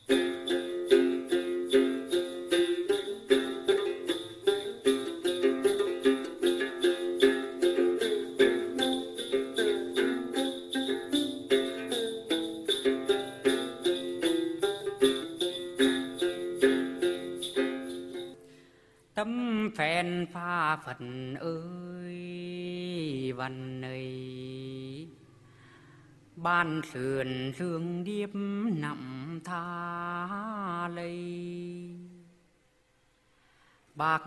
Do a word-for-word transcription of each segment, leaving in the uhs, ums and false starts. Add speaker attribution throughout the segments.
Speaker 1: Tấm phèn pha Phật ơi văn này, ban sườn sương điếp nằm tha lây. Bác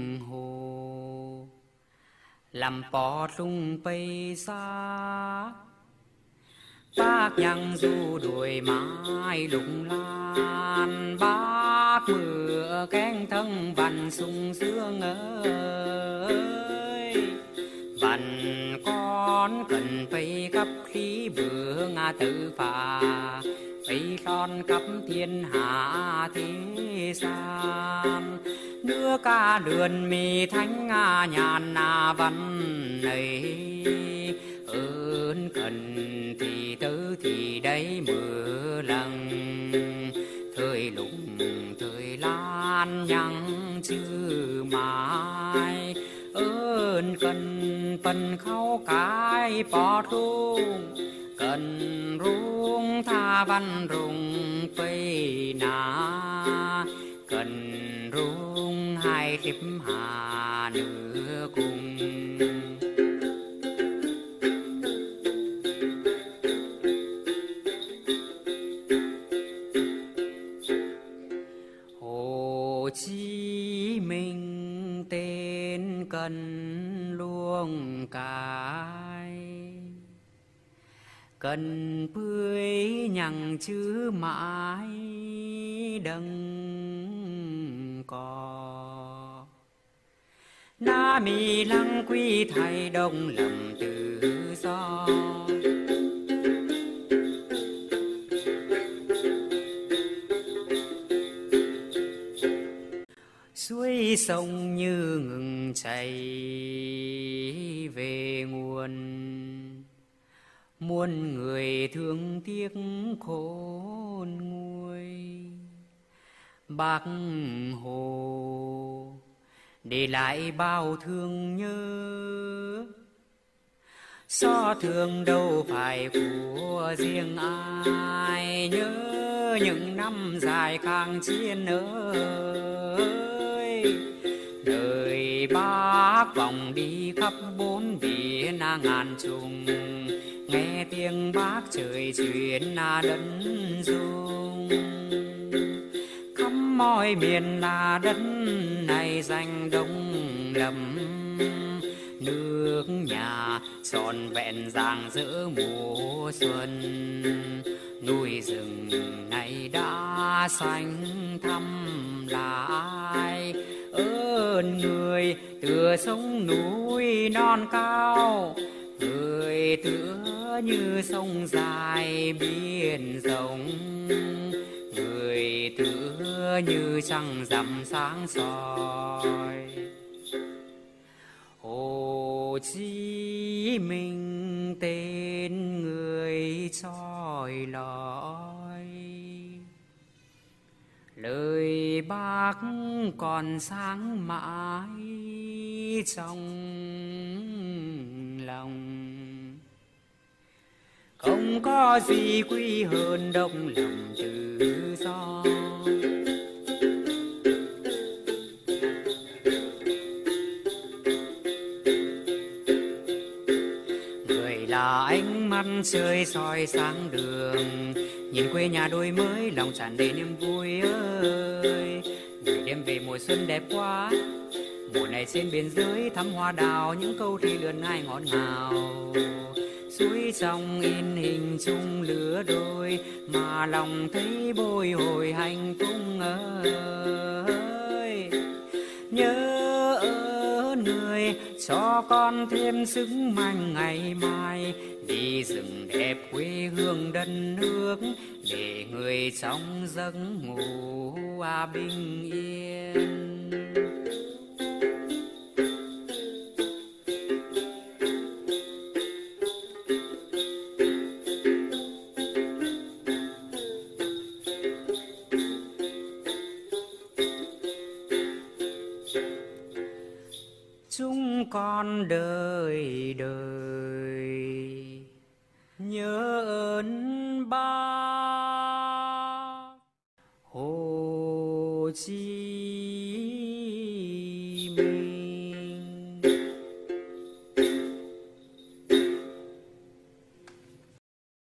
Speaker 1: Hồ làm bỏ sung pây xa, bác nhằng du đuổi mãi lụng lan. Bác mưa cánh thân vằn sung sương ơi, vằn con cần pây cấp khí bữa ngà tự phà, pây son cấp thiên hạ thế gian. Đưa ca đường mì thánh nga nhàn na văn này, ơn cần thì tứ thì đấy mưa lần. Thời lùng thời lan nhăng chữ mãi, ơn cần phần khâu cái bỏ rung, cần rung tha văn rung pây na, cần rung hai tiếp hà nửa cùng. Hồ Chí Minh tên cần luông cái, cần bưới nhằng chữ mãi đấng có. Na mi lăng quy thầy đông lầm tự do, suối sông như ngừng chảy về nguồn. Muôn người thương tiếc khôn nguôi, Bác Hồ để lại bao thương nhớ. Xót thương đâu phải của riêng ai, nhớ những năm dài kháng chiến ơi. Đời Bác vòng đi khắp bốn biển ngàn trùng, nghe tiếng Bác trời truyền đất dung. Khắp mọi miền là đất này danh đông lầm, nước nhà trọn vẹn rạng rỡ mùa xuân. Núi rừng này đã xanh thăm lại, ơn người tựa sông núi non cao, người tựa như sông dài biển rộng, người tựa như trăng rằm sáng soi. Hồ Chí Minh tên người soi lọi, lời Bác còn sáng mãi trong lòng. Không có gì quý hơn đông lòng tự do, người là ánh mắt trời soi sáng đường. Nhìn quê nhà đôi mới lòng tràn đầy niềm vui ơi. Người đêm về mùa xuân đẹp quá, mùa này trên biên giới thắm hoa đào, những câu thi lượn ai ngọt ngào. Suối trong in hình chung lứa đôi, mà lòng thấy bồi hồi hạnh phúc ơi. Nhớ ơn người cho con thêm sức mạnh ngày mai, đi rừng đẹp quê hương đất nước, để người trong giấc ngủ à bình yên. chúng con đời đời nhớ ơn Bác Hồ Chí Minh.